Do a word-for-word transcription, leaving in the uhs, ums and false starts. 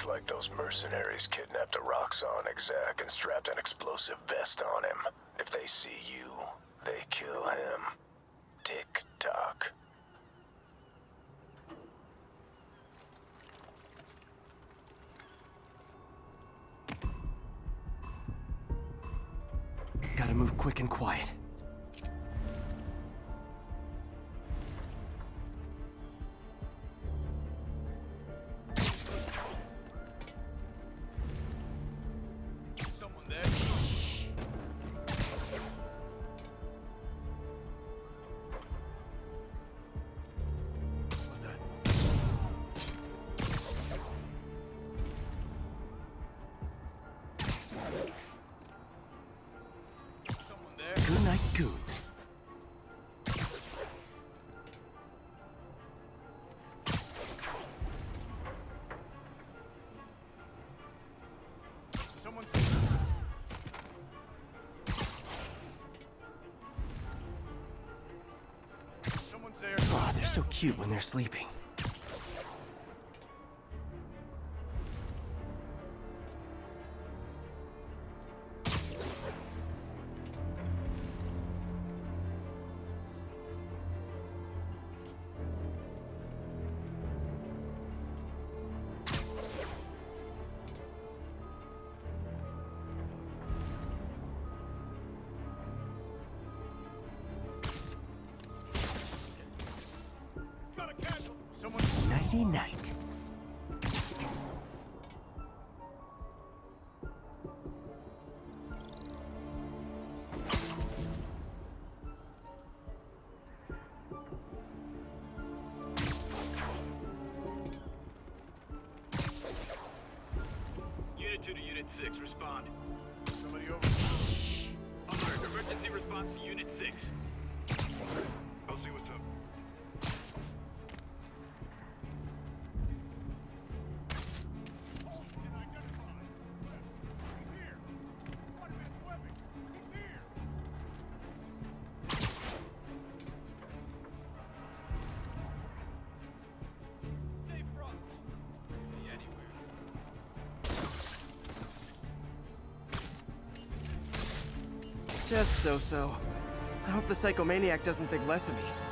Looks like those mercenaries kidnapped a Roxxon exec and strapped an explosive vest on him. If they see you, they kill him. Tick-tock. Gotta move quick and quiet. Someone there? Someone there? Good night, good. Someone's Someone's there. Aw, they're so cute when they're sleeping. Got a casualty. Someone's Nighty night. Unit two to Unit six, respond. somebody over. Alert, emergency response to Unit six. I'll see what's up. Just so-so. I hope the psychomaniac doesn't think less of me.